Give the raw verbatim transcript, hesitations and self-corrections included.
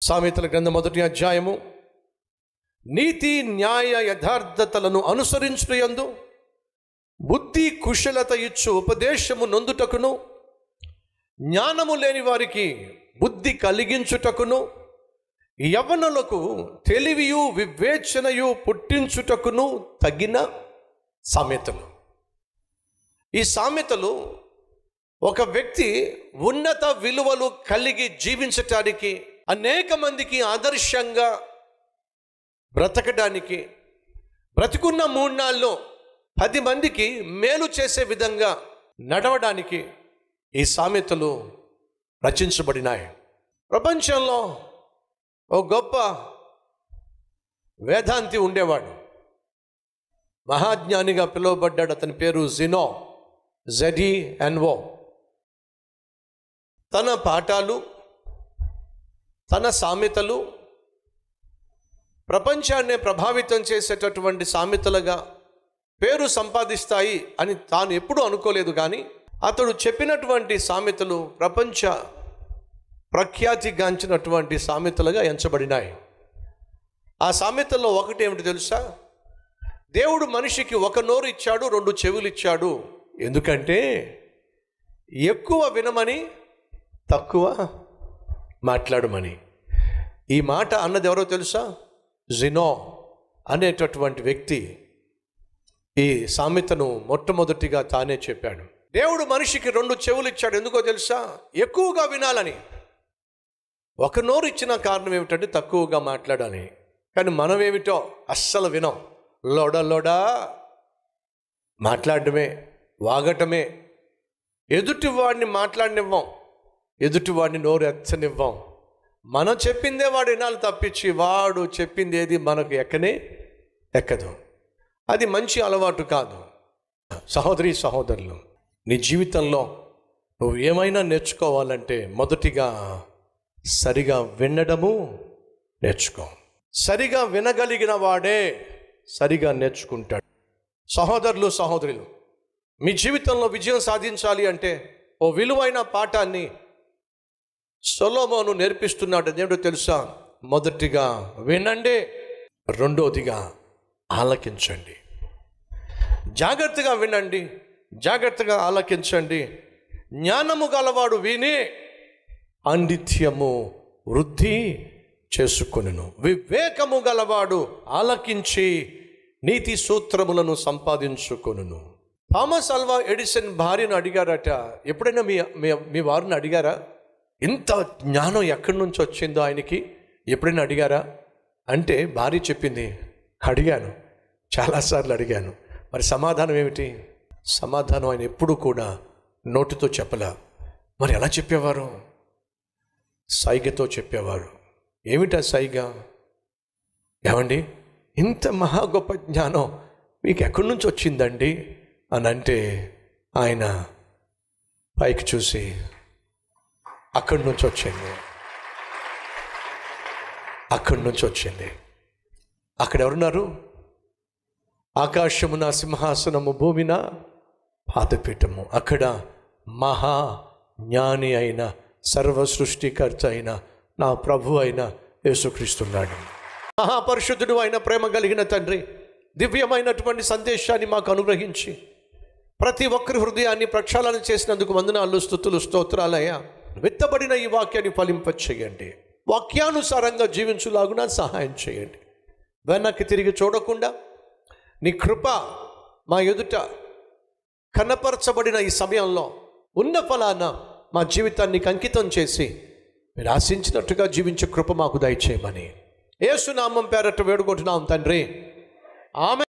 సామెతల గ్రంథం మొదటి అధ్యాయము. నీతి న్యాయ యథార్థతలను అనుసరించుటయందు బుద్ధి కుశలత ఇచ్చు ఉపదేశము నొందుటకును, జ్ఞానము లేని వారికి బుద్ధి కలిగించుటకును, యవ్వనులకు తెలివియు వివేచనయు పుట్టించుటకును తగిన సామెతలు. ఈ సామెతలు ఒక వ్యక్తి ఉన్నత విలువలు కలిగి జీవించటానికి, అనేక మందికి ఆదర్శంగా బ్రతకడానికి, బ్రతికున్న మూడు నాళ్ళు పది మందికి మేలు చేసే విధంగా నడవడానికి ఈ సామెతలు రచించబడినాయి. ప్రపంచంలో ఓ గొప్ప వేదాంతి ఉండేవాడు, మహాజ్ఞానిగా పిలువబడ్డాడు. అతని పేరు జినో, జెడి ఎన్వో. తన పాఠాలు, తన సామెతలు ప్రపంచాన్ని ప్రభావితం చేసేటటువంటి సామెతలుగా పేరు సంపాదిస్తాయి అని తాను ఎప్పుడూ అనుకోలేదు. కానీ అతడు చెప్పినటువంటి సామెతలు ప్రపంచ ప్రఖ్యాతిగాంచినటువంటి సామెతలుగా ఎంచబడినాయి. ఆ సామెతల్లో ఒకటి ఏమిటి తెలుసా? దేవుడు మనిషికి ఒక నోరు ఇచ్చాడు, రెండు చెవులు ఇచ్చాడు. ఎందుకంటే ఎక్కువ వినమని, తక్కువ మాట్లాడమని. ఈ మాట అన్నది ఎవరో తెలుసా? జినో అనేటటువంటి వ్యక్తి ఈ సామెతను మొట్టమొదటిగా తానే చెప్పాడు. దేవుడు మనిషికి రెండు చెవులు ఇచ్చాడు. ఎందుకో తెలుసా? ఎక్కువగా వినాలని. ఒక నోరు ఇచ్చిన కారణం ఏమిటంటే తక్కువగా మాట్లాడాలి. కానీ మనం ఏమిటో అస్సలు వినం. లోడ లోడా మాట్లాడటమే, వాగటమే. ఎదుటి వాడిని మాట్లాడనివ్వం, ఎదుటి వాడిని నోరు ఎత్తనివ్వం. మనం చెప్పిందే వాడు వినాలి తప్పించి వాడు చెప్పింది ఏది మనకు ఎక్కనే ఎక్కదు. అది మంచి అలవాటు కాదు. సహోదరి సహోదరులు, నీ జీవితంలో నువ్వు ఏమైనా నేర్చుకోవాలంటే మొదటిగా సరిగా వినడము నేర్చుకో. సరిగా వినగలిగిన వాడే సరిగా నేర్చుకుంటాడు. సహోదరులు సహోదరులు, మీ జీవితంలో విజయం సాధించాలి అంటే ఓ విలువైన పాఠాన్ని సొలొమోను నేర్పిస్తున్నాడు. అదేంటో తెలుసా? మొదటిగా వినండి, రెండోదిగా ఆలకించండి. జాగ్రత్తగా వినండి, జాగ్రత్తగా ఆలకించండి. జ్ఞానము గలవాడు విని పాండిత్యము వృద్ధి చేసుకొనును, వివేకము గలవాడు ఆలకించి నీతి సూత్రములను సంపాదించుకొనును. థామస్ ఆల్వా ఎడిసన్ భార్యను అడిగారట. ఎప్పుడైనా మీ మీ వారిని అడిగారా ఇంత జ్ఞానం ఎక్కడి నుంచి వచ్చిందో ఆయనకి? ఎప్పుడైనా అడిగారా అంటే భార్య చెప్పింది, అడిగాను, చాలాసార్లు అడిగాను. మరి సమాధానం ఏమిటి? సమాధానం ఆయన ఎప్పుడు కూడా నోటితో చెప్పలా. మరి ఎలా చెప్పేవారు? సైగతో చెప్పేవారు. ఏమిటా సైగ? ఏమండి, ఇంత మహా గొప్ప జ్ఞానం మీకు ఎక్కడి నుంచి వచ్చిందండి అని అంటే ఆయన పైకి చూసి అక్కడి నుంచి వచ్చింది, అక్కడి నుంచి వచ్చింది. అక్కడ ఎవరున్నారు? ఆకాశము నా సింహాసనము, భూమి నా పాదపీఠము. అక్కడ మహా జ్ఞాని అయిన, సర్వ సృష్టికర్త అయిన నా ప్రభు అయిన యేసుక్రీస్తున్నాడు. మహాపరిశుద్ధుడు అయిన, ప్రేమ కలిగిన తండ్రి, దివ్యమైనటువంటి సందేశాన్ని మాకు అనుగ్రహించి ప్రతి ఒక్కరి హృదయాన్ని ప్రక్షాళన చేసినందుకు వందనాలు, స్తుతులు, స్తోత్రాలయ్యా. విత్తబడిన ఈ వాక్యాన్ని ఫలింపచేయండి. వాక్యానుసారంగా జీవించులాగున సహాయం చేయండి. వెనక్కి తిరిగి చూడకుండా నీ కృప మా ఎదుట కనపరచబడిన ఈ సమయంలో ఉన్న ఫలాన మా జీవితాన్ని అంకితం చేసి మీరు ఆశించినట్టుగా జీవించే కృప మాకు దయచేయమని యేసు నామం పేరట వేడుకుంటున్నాం తండ్రి. ఆమె